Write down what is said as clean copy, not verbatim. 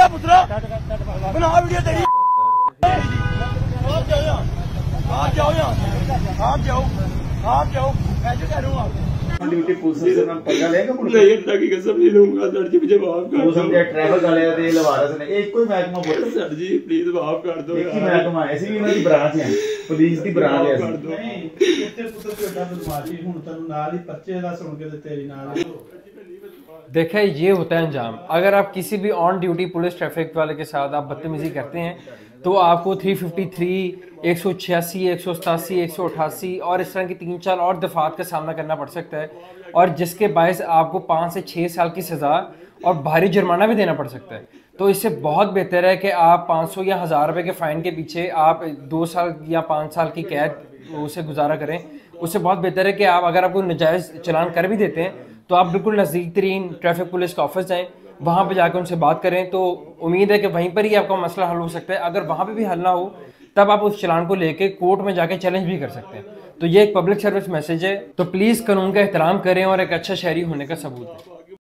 लिया पुत्रा, बना वीडियो तेरी। आप जाओ यहाँ, आप जाओ, आप जाओ, मैं जो कह रहा हूँ आप ड्यूटी पुलिस से नाम पंगा लेगा मुझे नहीं अल्लाह की कसम नहीं लूंगा सर जी, मुझे माफ कर वो दो। समझे ट्रैवल वाले दे लवारस ने एक कोई महकमा बोल सर जी प्लीज माफ कर दो एक ही महकमा है, ऐसी भी इन्हों दी ब्रांच है, पुलिस दी ब्रांच है। कर दो। नहीं ਇੱਥੇ ਪੁੱਤਰ ਤੋਂ ਏਡਾ ਬਦਮਾਸ਼ੀ ਹੁਣ ਤੈਨੂੰ ਨਾਲ ਹੀ ਪਰਚੇ ਦਾ ਸੁਣ ਕੇ ਤੇ ਤੇਰੀ ਨਾਲ ਹੀ देखिए ये होता है अंजाम। अगर आप किसी भी ऑन ड्यूटी पुलिस ट्रैफिक वाले के साथ आप बदतमीजी करते हैं तो आपको 353, 186, 187, 188 और इस तरह की 3-4 और दफात का सामना करना पड़ सकता है, और जिसके बायस आपको 5 से 6 साल की सज़ा और भारी जुर्माना भी देना पड़ सकता है। तो इससे बहुत बेहतर है कि आप 500 या 1000 रुपये के फ़ाइन के पीछे आप 2 साल या 5 साल की कैद उसे गुजारा करें। उससे बहुत बेहतर है कि आप अगर आपको नाजायज़ चलान कर भी देते हैं तो आप बिल्कुल नज़दीक तरीन ट्रैफिक पुलिस का ऑफिस जाएँ, वहाँ पे जाकर उनसे बात करें। तो उम्मीद है कि वहीं पर ही आपका मसला हल हो सकता है। अगर वहाँ पे भी हल ना हो तब आप उस चलान को लेके कोर्ट में जाके चैलेंज भी कर सकते हैं। तो ये एक पब्लिक सर्विस मैसेज है। तो प्लीज़ कानून का एहतराम करें और एक अच्छा शहरी होने का सबूत दें।